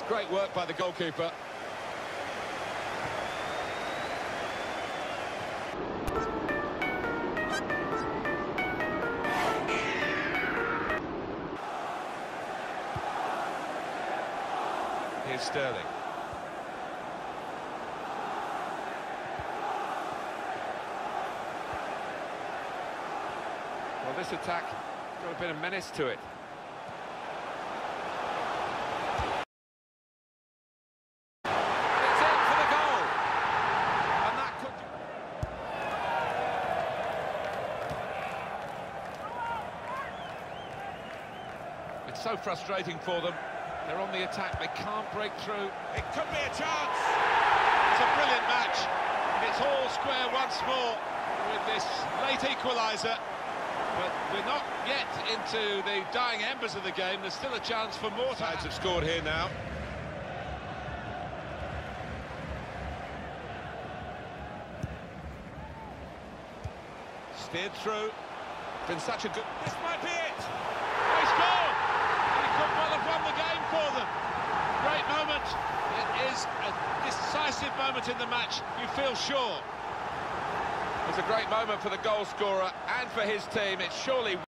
Great work by the goalkeeper. Here's Sterling. Well, this attack got a bit of menace to it. It's in for the goal. And that could... It's so frustrating for them. They're on the attack, they can't break through. It could be a chance. It's a brilliant match. It's all square once more with this late equaliser. But we're not yet into the dying embers of the game. There's still a chance for more. Sides have scored here now. Steered through. Been such a good... This might be it! They scored! He could well have won the game for them. Great moment. It is a decisive moment in the match, you feel sure. It's a great moment for the goal scorer and for his team. It's surely...